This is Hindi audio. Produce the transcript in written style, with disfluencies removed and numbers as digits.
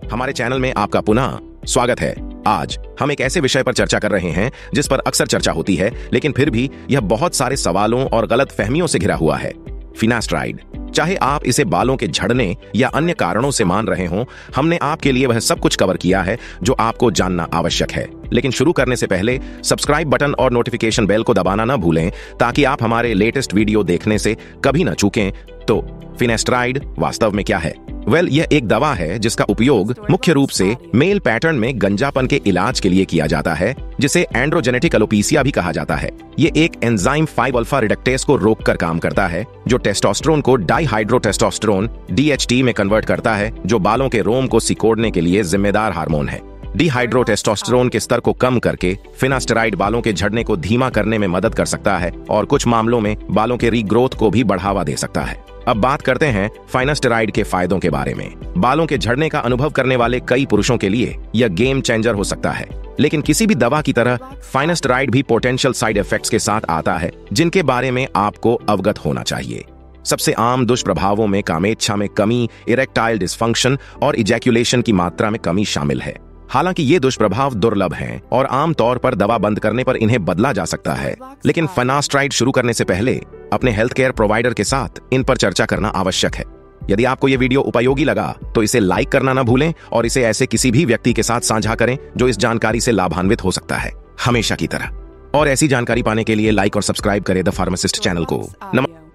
हमारे चैनल में आपका पुनः स्वागत है। आज हम एक ऐसे विषय पर चर्चा कर रहे हैं जिस पर अक्सर चर्चा होती है, लेकिन फिर भी यह बहुत सारे सवालों और गलत फहमियों से घिरा हुआ है। फिनास्ट्राइड। चाहे आप इसे बालों के झड़ने या अन्य कारणों से मान रहे हों, हमने आपके लिए वह सब कुछ कवर किया है जो आपको जानना आवश्यक है। लेकिन शुरू करने से पहले सब्सक्राइब बटन और नोटिफिकेशन बेल को दबाना न भूलें, ताकि आप हमारे लेटेस्ट वीडियो देखने से कभी न चूकें। तो फिनास्ट्राइड वास्तव में क्या है? यह एक दवा है जिसका उपयोग मुख्य रूप से मेल पैटर्न में गंजापन के इलाज के लिए किया जाता है, जिसे एंड्रोजेनेटिक एलोपेसिया भी कहा जाता है। ये एक एंजाइम 5 अल्फा रिडक्टेस को रोककर काम करता है, जो टेस्टोस्टेरोन को डाइहाइड्रोटेस्टोस्टेरोन DHT में कन्वर्ट करता है, जो बालों के रोम को सिकोड़ने के लिए जिम्मेदार हार्मोन है। डिहाइड्रोटेस्टोस्टेरोन के स्तर को कम करके फिनास्टेराइड बालों के झड़ने को धीमा करने में मदद कर सकता है और कुछ मामलों में बालों के रीग्रोथ को भी बढ़ावा दे सकता है। अब बात करते हैं फिनास्टेराइड के फायदों के बारे में। बालों के झड़ने का अनुभव करने वाले कई पुरुषों के लिए यह गेम चेंजर हो सकता है, लेकिन किसी भी दवा की तरह फिनास्टेराइड भी पोटेंशियल साइड इफेक्ट्स के साथ आता है, जिनके बारे में आपको अवगत होना चाहिए। सबसे आम दुष्प्रभावों में कामेच्छा में कमी, इरेक्टाइल डिसफंक्शन और इजैक्यूलेशन की मात्रा में कमी शामिल है। हालांकि ये दुष्प्रभाव दुर्लभ हैं और आमतौर पर दवा बंद करने पर इन्हें बदला जा सकता है, लेकिन फिनास्ट्राइड शुरू करने से पहले अपने हेल्थ केयर प्रोवाइडर के साथ इन पर चर्चा करना आवश्यक है। यदि आपको ये वीडियो उपयोगी लगा तो इसे लाइक करना न भूलें और इसे ऐसे किसी भी व्यक्ति के साथ साझा करें जो इस जानकारी से लाभान्वित हो सकता है, हमेशा की तरह। और ऐसी जानकारी पाने के लिए लाइक और सब्सक्राइब करें द फार्मासिस्ट चैनल को। नमस्कार।